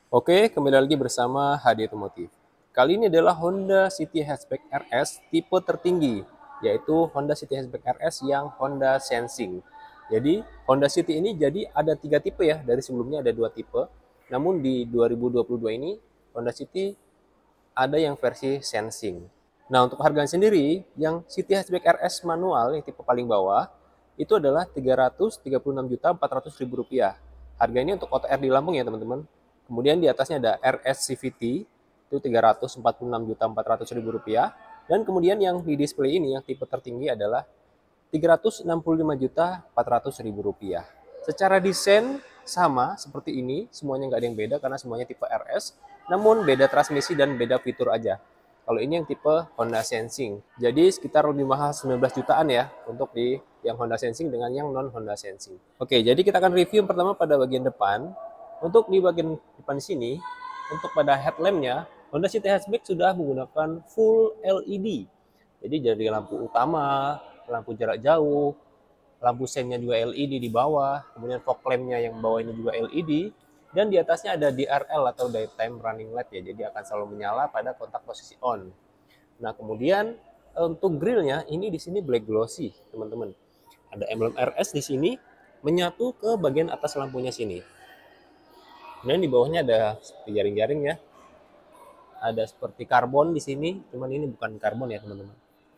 Oke, kembali lagi bersama HD Otomotif. Kali ini adalah Honda City Hatchback RS tipe tertinggi, yaitu Honda City Hatchback RS yang Honda Sensing. Jadi, Honda City ini jadi ada 3 tipe ya, dari sebelumnya ada 2 tipe. Namun di 2022 ini, Honda City ada yang versi Sensing. Nah, untuk harganya sendiri, yang City Hatchback RS manual, yang tipe paling bawah, itu adalah Rp336.400.000. Harga ini untuk OTR di Lampung ya, teman-teman. Kemudian di atasnya ada RS CVT, itu Rp346.400.000. Dan kemudian yang di display ini, yang tipe tertinggi adalah Rp365.400.000. Secara desain sama seperti ini, semuanya nggak ada yang beda karena semuanya tipe RS, namun beda transmisi dan beda fitur aja. Kalau ini yang tipe Honda Sensing, jadi sekitar lebih mahal 19 jutaan ya untuk di yang Honda Sensing dengan yang non Honda Sensing. Oke, jadi kita akan review pertama pada bagian depan. Untuk di bagian depan sini, untuk pada headlampnya, Honda City Hatchback sudah menggunakan full LED. Jadi dari lampu utama, lampu jarak jauh, lampu sennya juga LED di bawah, kemudian fog lampnya yang bawah ini juga LED, dan di atasnya ada DRL atau daytime running light ya, jadi akan selalu menyala pada kontak posisi on. Nah kemudian untuk grillnya ini di sini black glossy teman-teman. Ada emblem RS di sini menyatu ke bagian atas lampunya sini. Dan di bawahnya ada seperti jaring-jaring ya. Ada seperti karbon di sini, cuman ini bukan karbon ya teman-teman.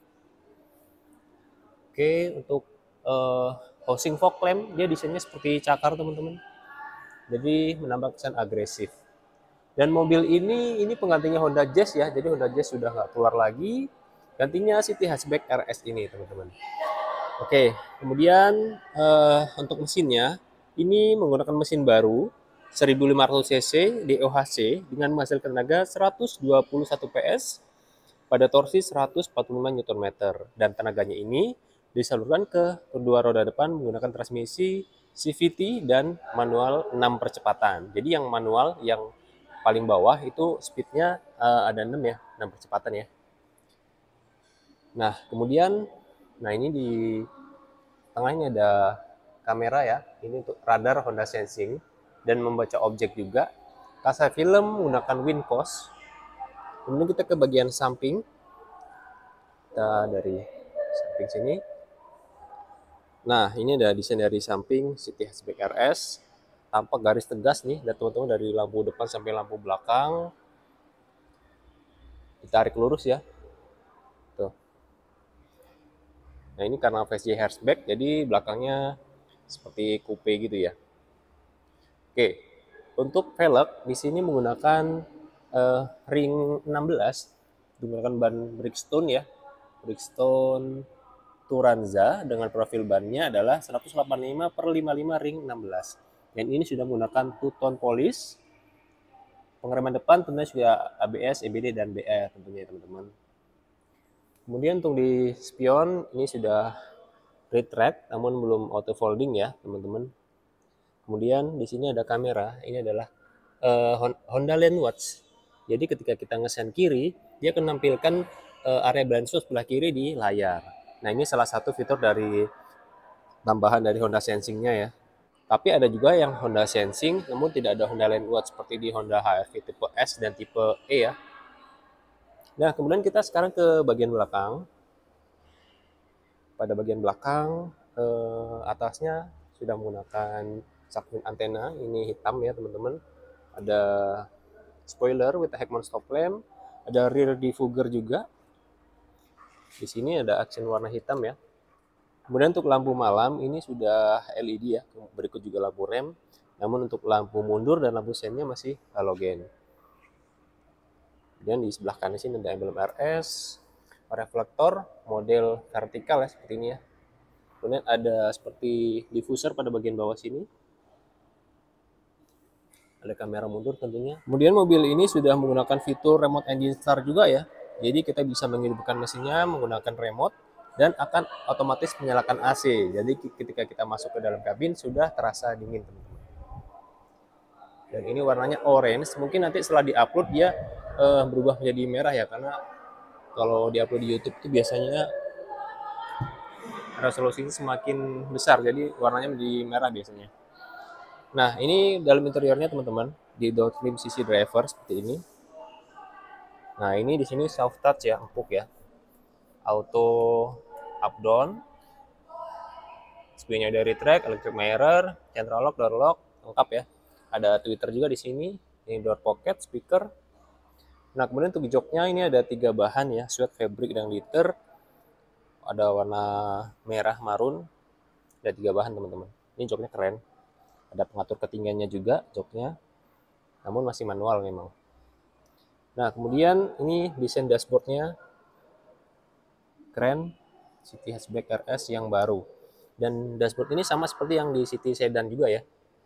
Oke, untuk housing fog lamp dia desainnya seperti cakar teman-teman. Jadi menambah kesan agresif. Dan mobil ini penggantinya Honda Jazz ya. Jadi Honda Jazz sudah nggak keluar lagi. Gantinya City Hatchback RS ini teman-teman. Oke, kemudian untuk mesinnya ini menggunakan mesin baru 1500 cc DOHC dengan menghasilkan tenaga 121 PS pada torsi 145 Nm dan tenaganya ini disalurkan ke kedua roda depan menggunakan transmisi CVT dan manual 6 percepatan. Jadi yang manual yang paling bawah itu speednya ada 6 ya, 6 percepatan ya. Nah, kemudian ini di tengahnya ada kamera ya. Ini untuk radar Honda Sensing dan membaca objek juga. Kaca film menggunakan Wincos. Kemudian kita ke bagian samping. Kita dari samping sini. Nah, ini ada desain dari samping City Hatchback RS. Tampak garis tegas nih, dan teman-teman dari lampu depan sampai lampu belakang. Ditarik lurus ya. Tuh. Nah, ini karena VC hatchback, jadi belakangnya seperti coupe gitu ya. Oke, untuk velg di sini menggunakan ring 16, menggunakan ban Bridgestone ya. Bridgestone Turanza dengan profil bannya adalah 185/55 ring 16. Dan ini sudah menggunakan two-tone polish. Pengereman depan tentunya sudah ABS, EBD, dan BR tentunya teman-teman. Kemudian untuk di spion ini sudah retract namun belum auto folding ya teman-teman. Kemudian di sini ada kamera, ini adalah Honda Lane Watch. Jadi ketika kita ngesen kiri, dia akan menampilkan area blind spot sebelah kiri di layar. Nah ini salah satu fitur dari tambahan dari Honda Sensing-nya ya. Tapi ada juga yang Honda Sensing, namun tidak ada Honda Lane Watch seperti di Honda HR-V tipe S dan tipe E ya. Nah kemudian kita sekarang ke bagian belakang. Pada bagian belakang atasnya sudah menggunakan samping antena, ini hitam ya teman-teman. Ada spoiler with a Heckman stop lamp, ada rear diffuser juga. Di sini ada aksen warna hitam ya. Kemudian untuk lampu malam ini sudah LED ya, berikut juga lampu rem. Namun untuk lampu mundur dan lampu sennya masih halogen. Kemudian di sebelah kanan sini ada emblem RS, reflektor model vertikal ya seperti ini ya. Kemudian ada seperti diffuser pada bagian bawah sini. Ada kamera mundur tentunya. Kemudian mobil ini sudah menggunakan fitur remote engine start juga ya. Jadi kita bisa menghidupkan mesinnya menggunakan remote dan akan otomatis menyalakan AC. Jadi ketika kita masuk ke dalam kabin sudah terasa dingin teman-teman. Dan ini warnanya orange. Mungkin nanti setelah diupload dia berubah menjadi merah ya, karena kalau diupload di YouTube itu biasanya resolusinya semakin besar, jadi warnanya menjadi merah biasanya. Nah, ini dalam interiornya teman-teman, di door trim sisi driver seperti ini. Nah, ini di sini soft touch ya, empuk ya. Auto up down. Spionnya dari track, electric mirror, central lock, door lock, lengkap ya. Ada tweeter juga di sini. Ini door pocket, speaker. Nah, kemudian untuk joknya ini ada 3 bahan ya, suede, fabric, dan glitter. Ada warna merah, marun. Ada 3 bahan teman-teman. Ini joknya keren. Ada pengatur ketinggiannya juga joknya. Namun masih manual memang. Nah, kemudian ini desain dashboardnya keren. City Hatchback RS yang baru. Dan dashboard ini sama seperti yang di City Sedan juga ya.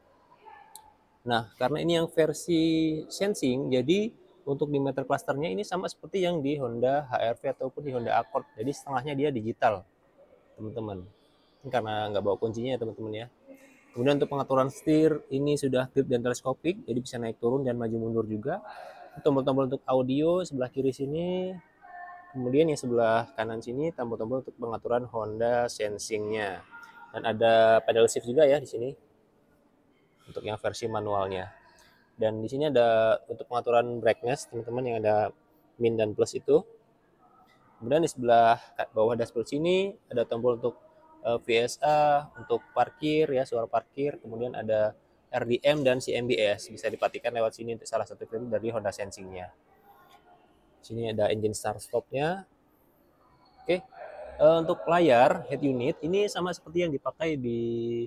Nah, karena ini yang versi sensing, jadi untuk di meter clusternya ini sama seperti yang di Honda HR-V ataupun di Honda Accord. Jadi setengahnya dia digital, teman-teman. Ini karena nggak bawa kuncinya ya, teman-teman ya. Kemudian untuk pengaturan setir, ini sudah grip dan teleskopik, jadi bisa naik turun dan maju mundur juga. Tombol-tombol untuk audio sebelah kiri sini. Kemudian yang sebelah kanan sini tombol-tombol untuk pengaturan Honda Sensing-nya. Dan ada pedal shift juga ya di sini untuk yang versi manualnya. Dan di sini ada untuk pengaturan brightness teman-teman yang ada min dan plus itu. Kemudian di sebelah bawah dashboard sini ada tombol untuk VSA, untuk parkir ya, suara parkir. Kemudian ada RDM dan CMBS, bisa dipastikan lewat sini untuk salah satu fitur dari Honda Sensing-nya. Sini ada engine start stop-nya. Oke. Untuk layar head unit ini sama seperti yang dipakai di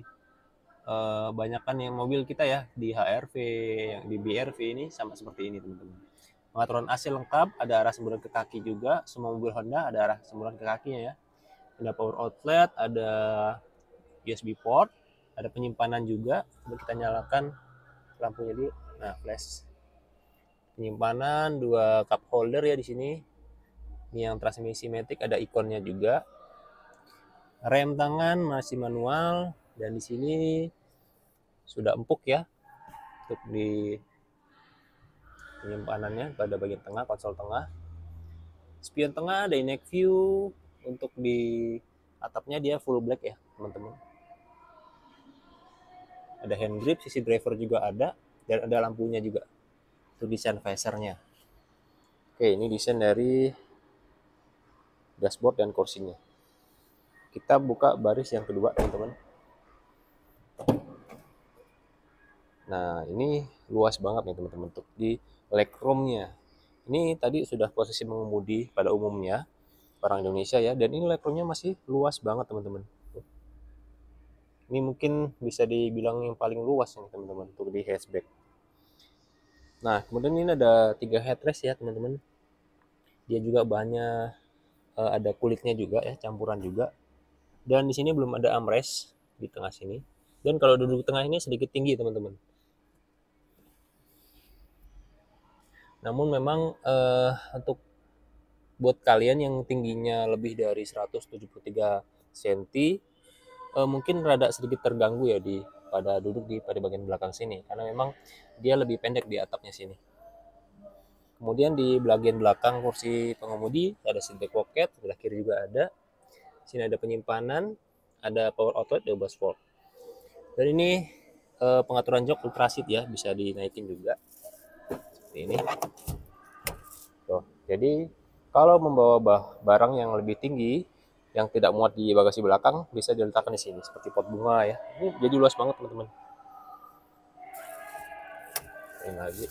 banyakkan yang mobil kita ya, di HR-V, yang di BR-V ini sama seperti ini teman-teman. Pengaturan AC lengkap, ada arah semburan ke kaki juga. Semua mobil Honda ada arah semburan ke kakinya ya. Ada power outlet, ada USB port, ada penyimpanan juga. Coba kita nyalakan lampunya dulu. Nah, flash. Penyimpanan, 2 cup holder ya di sini. Ini yang transmisi matic, ada ikonnya juga. Rem tangan masih manual, dan di sini sudah empuk ya untuk di penyimpanannya pada bagian tengah, konsol tengah. Spion tengah, dynamic view. Untuk di atapnya dia full black ya teman-teman. Ada hand grip, sisi driver juga ada, dan ada lampunya juga untuk desain visornya. Oke, ini desain dari dashboard dan kursinya. Kita buka baris yang kedua teman-teman. Nah, ini luas banget nih teman-teman untuk di legroomnya. Ini tadi sudah posisi mengemudi pada umumnya orang Indonesia ya, dan ini legroomnya masih luas banget teman-teman. Ini mungkin bisa dibilang yang paling luas nih teman-teman untuk di hatchback. Nah, kemudian ini ada 3 headrest ya teman-teman. Dia juga bahannya ada kulitnya juga ya, campuran juga. Dan di sini belum ada armrest di tengah sini. Dan kalau duduk tengah ini sedikit tinggi teman-teman. Namun memang untuk buat kalian yang tingginya lebih dari 173 cm, mungkin rada sedikit terganggu ya pada duduk pada bagian belakang sini, karena memang dia lebih pendek di atapnya sini. Kemudian di bagian belakang kursi pengemudi ada seat back pocket, sebelah kiri juga ada. Sini ada penyimpanan, ada power outlet 12 volt. Dan ini pengaturan jok ultra seat ya, bisa dinaikin juga seperti ini. Tuh, jadi kalau membawa barang yang lebih tinggi yang tidak muat di bagasi belakang bisa diletakkan di sini seperti pot bunga ya. Ini jadi luas banget teman-teman. Ini lagi.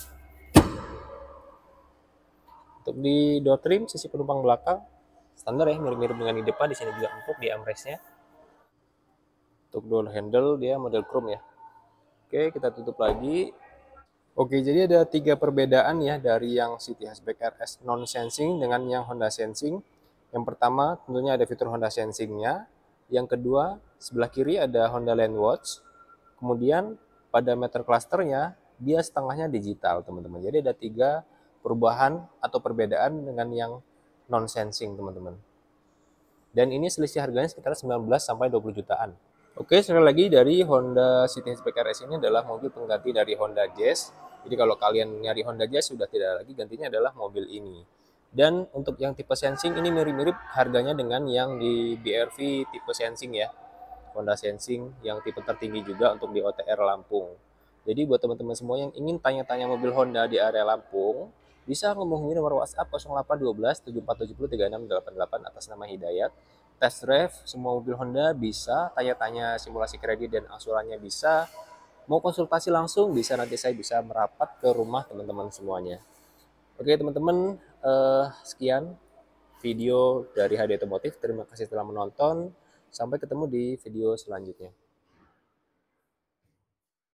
Untuk di door trim sisi penumpang belakang standar ya, mirip-mirip dengan di depan. Di sini juga empuk di armrestnya. Untuk door handle dia model chrome ya. Oke, kita tutup lagi. Oke, jadi ada 3 perbedaan ya dari yang City Hatchback RS non sensing dengan yang Honda Sensing. Yang pertama tentunya ada fitur Honda Sensing-nya. Yang kedua, sebelah kiri ada Honda Land Watch. Kemudian pada meter clusternya dia setengahnya digital teman-teman. Jadi ada 3 perubahan atau perbedaan dengan yang non sensing teman-teman. Dan ini selisih harganya sekitar 19 sampai 20 jutaan. Oke, sekali lagi dari Honda City Hatchback RS ini adalah mobil pengganti dari Honda Jazz. Jadi kalau kalian nyari Honda Jazz sudah tidak lagi, gantinya adalah mobil ini. Dan untuk yang tipe sensing ini mirip-mirip harganya dengan yang di BR-V tipe sensing ya. Honda Sensing yang tipe tertinggi juga untuk di OTR Lampung. Jadi buat teman-teman semua yang ingin tanya-tanya mobil Honda di area Lampung, bisa menghubungi nomor WhatsApp 0812 7470 3688 atas nama Hidayat. Test drive semua mobil Honda bisa, tanya-tanya simulasi kredit dan angsurannya bisa, mau konsultasi langsung bisa, nanti saya bisa merapat ke rumah teman-teman semuanya. Oke teman-teman, sekian video dari HD Otomotif. Terima kasih telah menonton. Sampai ketemu di video selanjutnya.